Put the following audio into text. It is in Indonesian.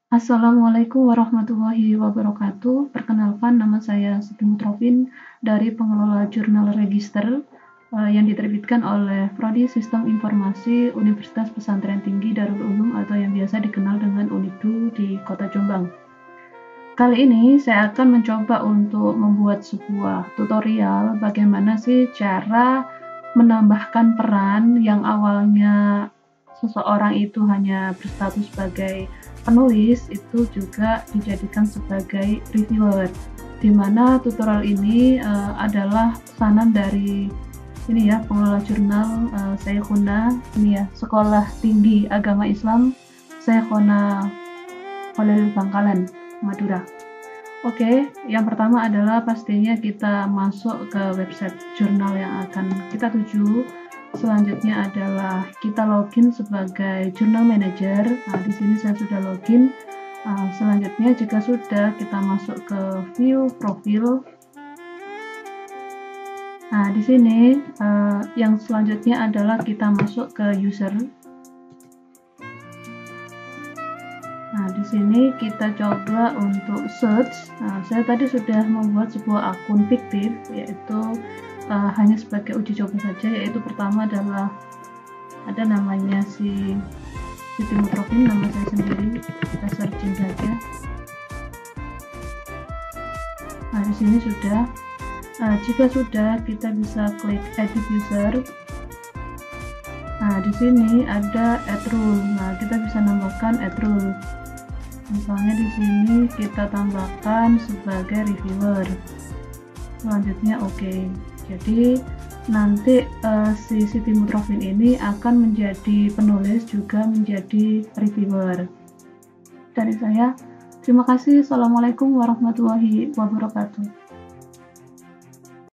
Assalamualaikum warahmatullahi wabarakatuh. Perkenalkan, nama saya Siti Mutrofin dari pengelola jurnal register yang diterbitkan oleh Prodi Sistem Informasi Universitas Pesantren Tinggi Darul Ulum atau yang biasa dikenal dengan UNIDU di Kota Jombang. Kali ini saya akan mencoba untuk membuat sebuah tutorial bagaimana sih cara menambahkan peran yang awalnya seseorang itu hanya berstatus sebagai penulis itu juga dijadikan sebagai reviewer, di mana tutorial ini adalah pesanan dari ini ya, pengelola jurnal Syekhuna ini ya, Sekolah Tinggi Agama Islam Syekhona Khalil Bangkalan, Madura. Oke, yang pertama adalah pastinya kita masuk ke website jurnal yang akan kita tuju. Selanjutnya adalah kita login sebagai Journal Manager. Nah, di sini saya sudah login. Selanjutnya jika sudah, kita masuk ke View Profil. Nah, di sini yang selanjutnya adalah kita masuk ke User. Nah, di sini kita coba untuk search. Nah, saya tadi sudah membuat sebuah akun fiktif, yaitu hanya sebagai uji coba saja, yaitu pertama adalah ada namanya Siti Mutrofin, nama saya sendiri, kita searching saja. Nah, di sini sudah. Jika sudah, kita bisa klik edit user. Nah, di sini ada add rule. Nah, kita bisa nambahkan add rule. Misalnya di sini kita tambahkan sebagai reviewer. Selanjutnya oke. Jadi nanti si Siti Mutrofin ini akan menjadi penulis juga menjadi reviewer. Dari saya, terima kasih. Assalamualaikum warahmatullahi wabarakatuh.